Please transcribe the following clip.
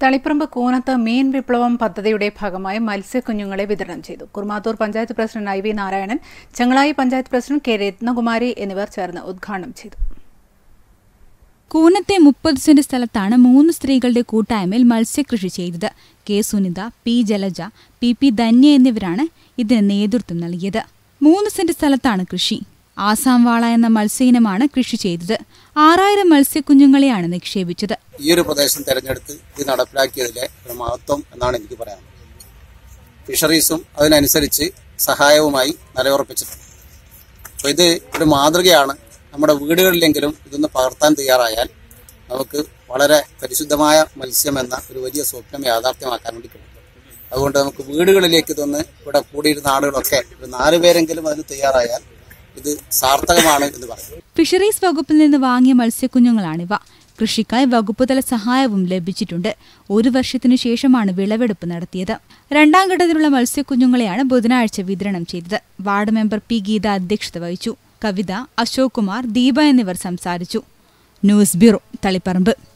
തളിപ്പറമ്പ് കൂനത്ത് മീൻ വിപ്ലവം പദ്ധതിയുടെ ഭാഗമായി മത്സ്യക്കുഞ്ഞുങ്ങളെ വിതരണം ചെയ്തു. Kurumathur panchayat president IV Narayanan, Chengalayi panchayat president K Rathnakumari എന്നിവർ ചേർന്ന് ഉദ്ഘാടനം ചെയ്തു. കൂനത്തെ 30 സെന്റ് സ്ഥലത്താണ് 3 സ്ത്രീകളുടെ കൂട്ടായ്മയിൽ മത്സ്യകൃഷി ചെയ്തത്. K Sunitha, P Jalaja, PP Dhanya എന്നിവരാണ് ഇതിന് നേതൃത്വം നൽകിയത്. 3 സെന്റ് സ്ഥലത്താണ് കൃഷി. ആസാം വാള എന്ന മത്സ്യയിനമാണ് കൃഷി ചെയ്തത്. 6000 മത്സ്യക്കുഞ്ഞുങ്ങളെയാണ് നിക്ഷേപിച്ചത്. ഈ ഒരു പ്രദേശം തെരഞ്ഞെടുത്ത് ഇത് നടപ്പിലാക്കിയതിലെ ഒരു മഹത്വം എന്നാണ് എനിക്ക് പറയാനുള്ളത്. ഫിഷറീസും അതിനനുസരിച്ച് സഹായവുമായി നിലയുറപ്പിച്ചിട്ടുണ്ട്. അപ്പോൾ ഇത് ഒരു മാതൃകയാണ്. നമ്മുടെ വീടുകളിലെങ്കിലും ഇതൊന്ന് പകർത്താൻ തയ്യാറായാൽ നമുക്ക് വളരെ പരിശുദ്ധമായ മത്സ്യം എന്ന ഒരു വലിയ സ്വപ്നം യാഥാർത്ഥ്യമാക്കാൻ വേണ്ടി കഴിയും. അതുകൊണ്ട് നമുക്ക് വീടുകളിലേക്ക് ഇതൊന്ന് ഇവിടെ കൂടിയിരുന്ന ആളുകളൊക്കെ ഒരു 4 പേരെങ്കിലും അതിന് തയ്യാറായാൽ ഇത് സാർത്ഥകമാണ് എന്ന് പറയും. ഫിഷറീസ് വകുപ്പിൽ നിന്ന് വാങ്ങിയ മത്സ്യക്കുഞ്ഞുങ്ങളാണിവ. കൃഷിക്കായി വകുപ്പുതല സഹായവും ലഭിച്ചിട്ടുണ്ട്. 1 വർഷത്തിനു ശേഷമാണ് വിളവെടുപ്പ് നടത്തിയത്. 2ാം ഘട്ടത്തിലുള്ള മത്സ്യക്കുഞ്ഞുങ്ങളെയാണ് ബുധനാഴ്ച വിതരണം ചെയ്തത്. വാർഡ് മെമ്പർ P ഗീത അധ്യക്ഷത വഹിച്ചു. കവിത, അശോക് കുമാർ, ദീപ എന്നിവർ സംസാരിച്ചു. News bureau, Taliparamba.